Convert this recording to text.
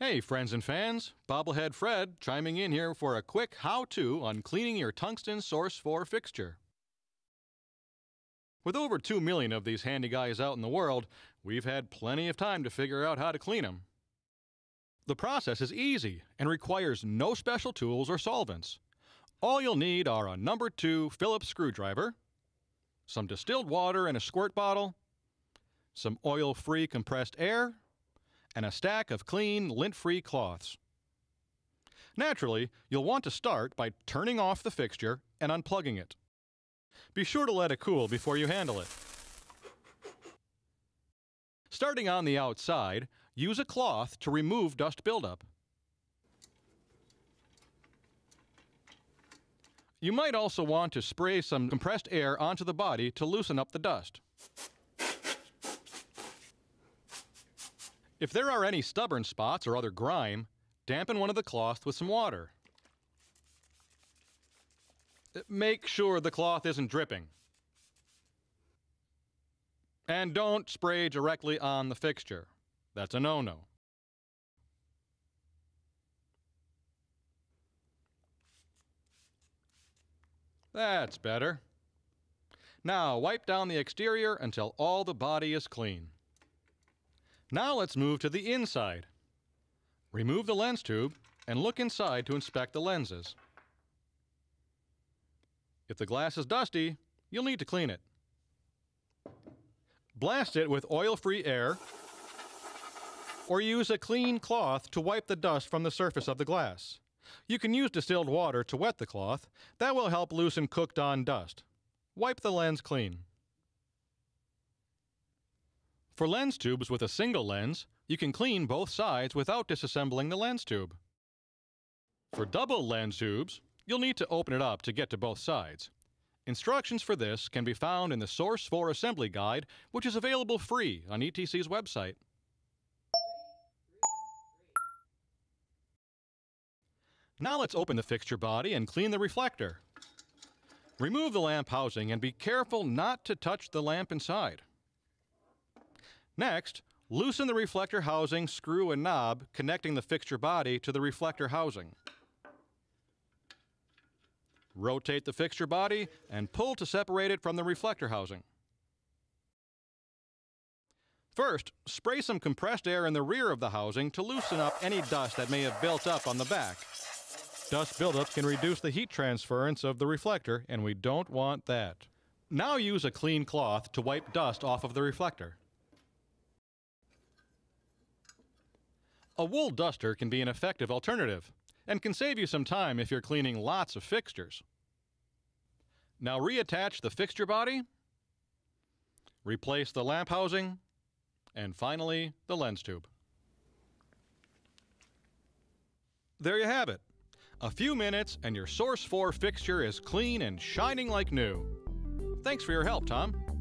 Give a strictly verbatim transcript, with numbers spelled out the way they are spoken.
Hey friends and fans, Bobblehead Fred chiming in here for a quick how-to on cleaning your tungsten source four fixture. With over two million of these handy guys out in the world, we've had plenty of time to figure out how to clean them. The process is easy and requires no special tools or solvents. All you'll need are a number two Phillips screwdriver, some distilled water in a squirt bottle, some oil-free compressed air, and a stack of clean, lint-free cloths. Naturally, you'll want to start by turning off the fixture and unplugging it. Be sure to let it cool before you handle it. Starting on the outside, use a cloth to remove dust buildup. You might also want to spray some compressed air onto the body to loosen up the dust. If there are any stubborn spots or other grime, dampen one of the cloths with some water. Make sure the cloth isn't dripping. And don't spray directly on the fixture. That's a no-no. That's better. Now wipe down the exterior until all the body is clean. Now let's move to the inside. Remove the lens tube and look inside to inspect the lenses. If the glass is dusty, you'll need to clean it. Blast it with oil-free air or use a clean cloth to wipe the dust from the surface of the glass. You can use distilled water to wet the cloth. That will help loosen cooked-on dust. Wipe the lens clean. For lens tubes with a single lens, you can clean both sides without disassembling the lens tube. For double lens tubes, you'll need to open it up to get to both sides. Instructions for this can be found in the Source four Assembly Guide, which is available free on E T C's website. Now let's open the fixture body and clean the reflector. Remove the lamp housing and be careful not to touch the lamp inside. Next, loosen the reflector housing screw and knob connecting the fixture body to the reflector housing. Rotate the fixture body and pull to separate it from the reflector housing. First, spray some compressed air in the rear of the housing to loosen up any dust that may have built up on the back. Dust buildup can reduce the heat transference of the reflector, and we don't want that. Now use a clean cloth to wipe dust off of the reflector. A wool duster can be an effective alternative and can save you some time if you're cleaning lots of fixtures. Now reattach the fixture body, replace the lamp housing, and finally the lens tube. There you have it. A few minutes and your Source four fixture is clean and shining like new. Thanks for your help, Tom.